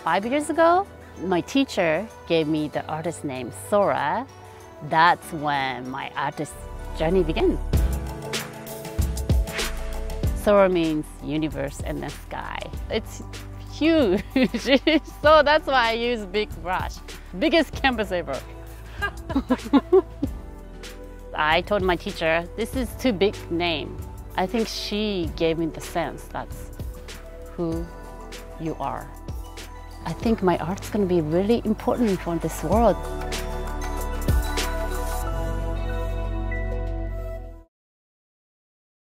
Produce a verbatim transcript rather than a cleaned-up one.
five years ago, my teacher gave me the artist name SORA. That's when my artist journey began. SORA means universe and the sky. It's huge, so that's why I use big brush. Biggest canvas ever. I told my teacher, this is too big name. I think she gave me the sense that's who you are. I think my art's gonna be really important for this world.